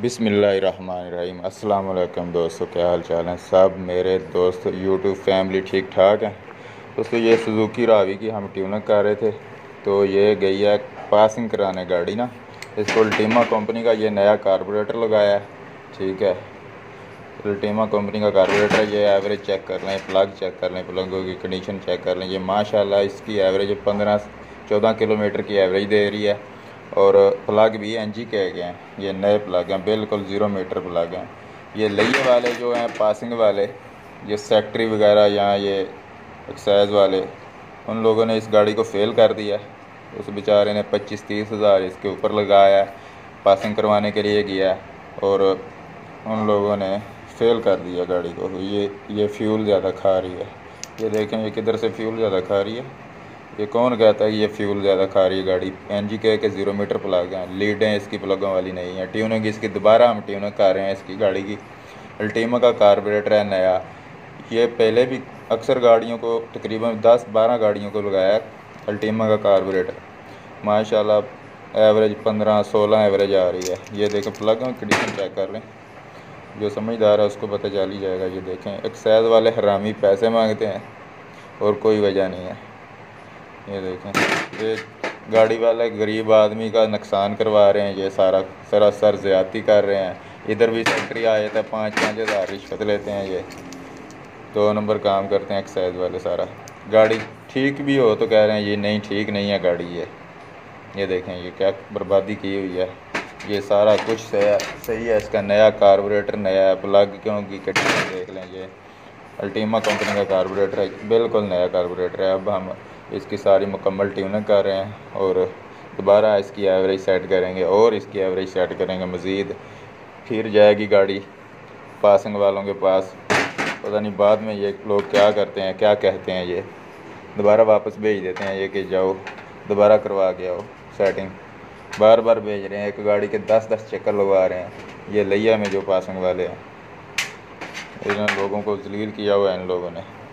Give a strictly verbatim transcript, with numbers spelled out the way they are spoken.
बिस्मिल्लाहिर्रहमानिर्रहीम। अस्सलाम वालेकुम दोस्तों, क्या हाल चाल हैं सब मेरे दोस्त यूट्यूब फैमिली, ठीक ठाक हैं दोस्तों। ये सुजुकी रावी की हम ट्यूनर कर रहे थे, तो ये गई है पासिंग कराने गाड़ी ना। इसको अल्टीमा कंपनी का ये नया कार्बोरेटर लगाया है, ठीक है। अल्टीमा कंपनी का कार्बोरेटर है। ये एवरेज चेक कर लें, प्लग चेक कर लें, प्लगों की कंडीशन चेक कर लें। ये माशाल्लाह इसकी एवरेज पंद्रह चौदह किलोमीटर की एवरेज दे रही है। और प्लग भी एन जी के हैं, ये नए प्लग हैं, बिल्कुल ज़ीरो मीटर प्लग हैं। ये लइए वाले जो हैं पासिंग वाले, ये सेक्ट्री वगैरह या ये एक्साइज वाले, उन लोगों ने इस गाड़ी को फ़ेल कर दिया। उस बेचारे ने पच्चीस तीस हज़ार इसके ऊपर लगाया है, पासिंग करवाने के लिए गया, और उन लोगों ने फ़ेल कर दिया गाड़ी को। ये ये फ्यूल ज़्यादा खा रही है। ये देखें ये किधर से फ्यूल ज़्यादा खा रही है। ये कौन कहता है कि ये फ्यूल ज़्यादा खा रही है गाड़ी। एन जी के के ज़ीरो मीटर प्लग हैं, लीडें इसकी प्लगों वाली नहीं है। ट्यूनिंग इसकी दोबारा हम ट्यूनिंग कर रहे हैं इसकी गाड़ी की। अल्टीमा का कार्बोरेटर है नया। ये पहले भी अक्सर गाड़ियों को, तकरीबन दस बारह गाड़ियों को लगाया है अल्टीमा का कार्बोरेटर। माशाल्लाह एवरेज पंद्रह सोलह एवरेज आ रही है। ये देखें प्लग में कंडीशन चेक कर लें, जो समझदार है उसको पता चल ही जाएगा। ये देखें एक्साइज वाले हरामी पैसे मांगते हैं और कोई वजह नहीं है। ये देखें ये गाड़ी वाले गरीब आदमी का नुकसान करवा रहे हैं, ये सारा सरासर ज़्यादती कर रहे हैं। इधर भी सेक्ट्री आए थे, पाँच पाँच हज़ार रिश्वत लेते हैं। ये दो नंबर काम करते हैं एक्साइज वाले। सारा गाड़ी ठीक भी हो तो कह रहे हैं ये नहीं ठीक नहीं है गाड़ी। ये ये देखें ये क्या बर्बादी की हुई है। ये सारा कुछ सही है। इसका नया कार्बोरेटर नया है, प्लग क्यों की कटिंग देख लें। ये अल्टीमा कंपनी का कार्बोरेटर है, बिल्कुल नया कार्बोरेटर है। अब हम इसकी सारी मुकम्मल ट्यूनिंग कर रहे हैं और दोबारा इसकी एवरेज सेट करेंगे और इसकी एवरेज सेट करेंगे मज़ीद। फिर जाएगी गाड़ी पासिंग वालों के पास। पता नहीं बाद में ये लोग क्या करते हैं, क्या कहते हैं, ये दोबारा वापस भेज देते हैं ये कि जाओ दोबारा करवा के आओ सेटिंग। बार बार भेज रहे हैं, एक गाड़ी के दस दस चक्कर लगवा रहे हैं। ये लिया में जो पासिंग वाले हैं, इन लोगों को जलील किया हुआ है इन लोगों ने।